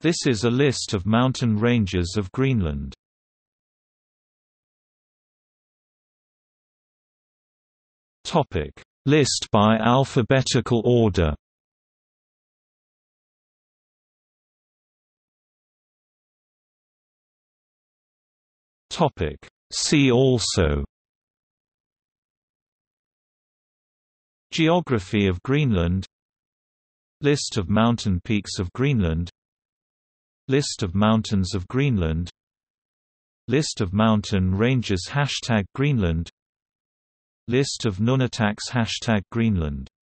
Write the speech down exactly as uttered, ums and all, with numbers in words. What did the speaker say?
This is a list of mountain ranges of Greenland. Topic: List by alphabetical order. Topic: See also: Geography of Greenland, List of mountain peaks of Greenland, List of mountains of Greenland, List of mountain ranges Hashtag Greenland, List of Nunataks Hashtag Greenland.